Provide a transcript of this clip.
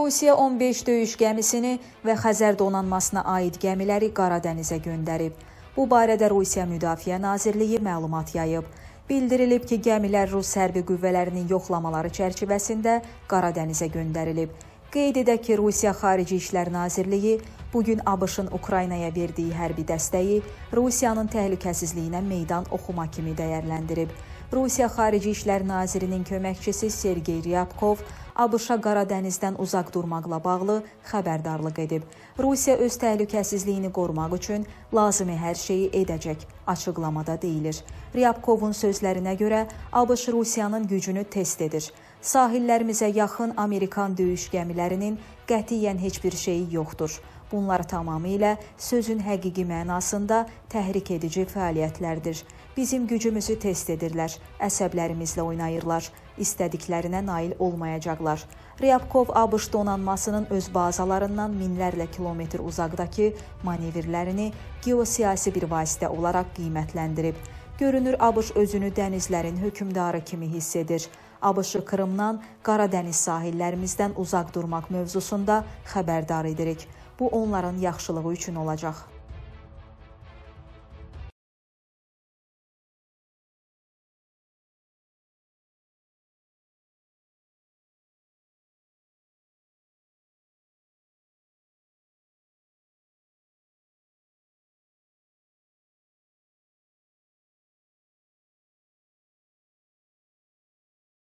Rusiya 15 döyüş gəmisini və Xəzər donanmasına aid gəmiləri Qara dənizə göndərib. Bu barədə Rusiya Müdafiə Nazirliyi məlumat yayıb. Bildirilib ki, gəmilər Rus hərbi qüvvələrinin yoxlamaları çərçivəsində Qara dənizə göndərilib. Qeyd edək ki, Rusiya Xarici İşlər Nazirliyi bugün ABŞ-ın Ukraynaya verdiyi hərbi dəstəyi Rusiyanın təhlükəsizliyinə meydan oxuma kimi dəyərləndirib. Rusiya Xarici İşlər Nazirinin köməkçisi Sergey Ryabkov ABŞ-a Qara dənizdən uzaq durmaqla bağlı xəbərdarlıq edib. Rusiya öz təhlükəsizliyini qorumaq üçün lazımi hər şeyi edəcək, açıqlamada deyilir. Ryabkovun sözlərinə görə ABŞ Rusiyanın gücünü test edir. Sahillərimizə yaxın Amerikan döyüş gəmilərinin qətiyyən heç bir şeyi yoxdur. Bunlar tamamilə sözün həqiqi mənasında təhrik edici fəaliyyətlərdir. Bizim gücümüzü test edirlər, əsəblərimizlə oynayırlar, istədiklərinə nail olmayacaqlar. Ryabkov ABŞ donanmasının öz bazalarından minlərlə kilometr uzaqdakı manevrlərini geosiyasi bir vasitə olaraq qiymətləndirib. Görünür, ABŞ özünü dənizlərin hökmdarı kimi hiss edir. ABŞ-ı Krımdan Qara dəniz sahillərimizdən uzaq durmaq mövzusunda xəbərdar edirik. Bu onların yaxşılığı üçün olacaq.